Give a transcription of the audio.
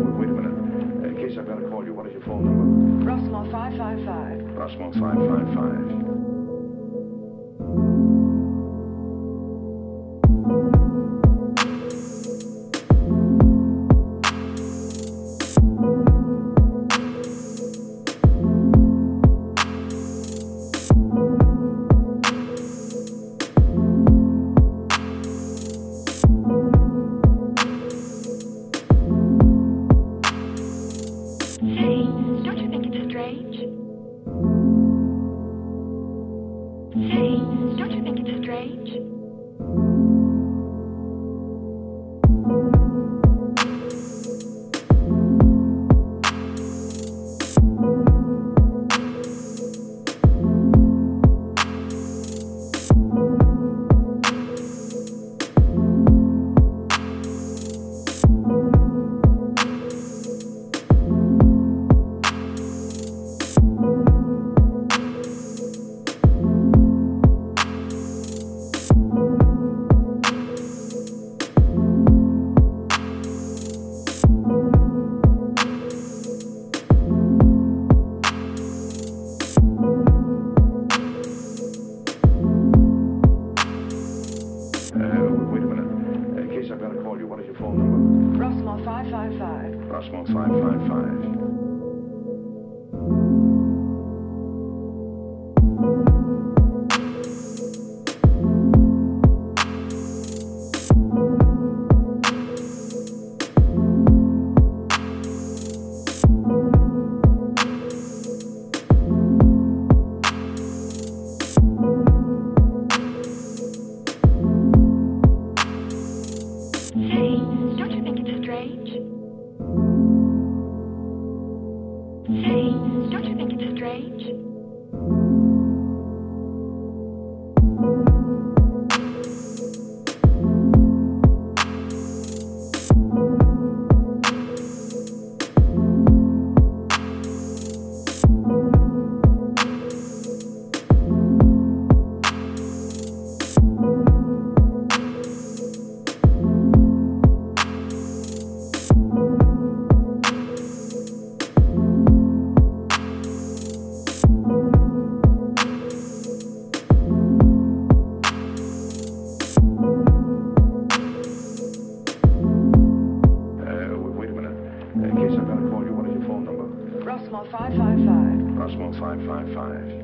Wait a minute. In case I've got to call you, what is your phone number? Rossmore 555. Rossmore 555. Say, don't you think it's strange? Say, don't you think it's strange? Wait a minute. In case I've got to call you, what is your phone number? Rossmore 555. Rossmore 555. Say, don't you think it's strange? Say, don't you think it's strange? Wait a minute. In case I've got to call you, what is your phone number? Rossmore 555. Rossmore 555.